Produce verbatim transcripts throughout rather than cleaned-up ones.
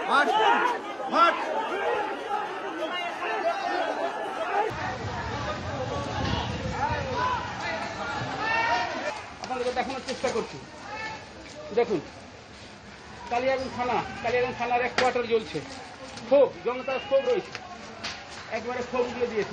আপনাদেরকে দেখানোর চেষ্টা করছি। দেখুন, কালিয়াগঞ্জ থানা কালিয়াগঞ্জ থানার এক কোয়ার্টার জ্বলছে। ক্ষোভ, জনতার ক্ষোভ রয়েছে, একবারে ক্ষোভ উগলে দিয়েছে।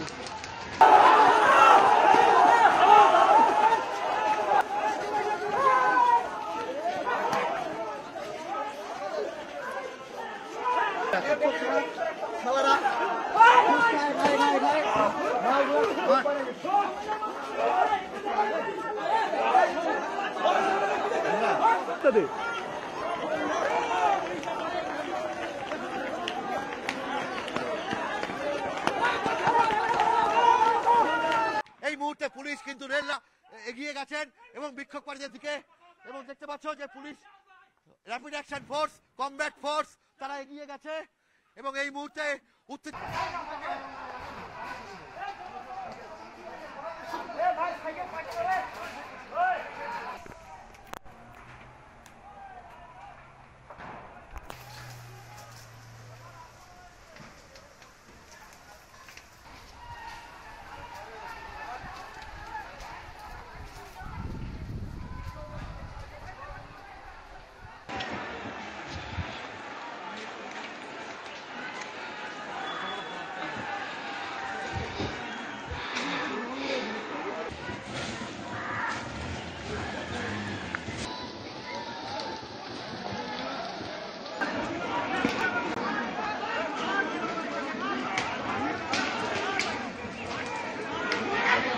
এই মুহূর্তে পুলিশ কিন্তু রেল এগিয়ে গেছেন এবং বিক্ষোভকারীদের দিকে, এবং দেখতে পাচ্ছ যে police rapid action force, combat force তারা এগিয়ে গেছে এবং এই মুহূর্তে উত্তেজ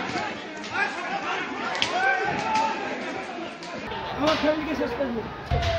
আমার ফ্যামিলিকে শেষ করবো।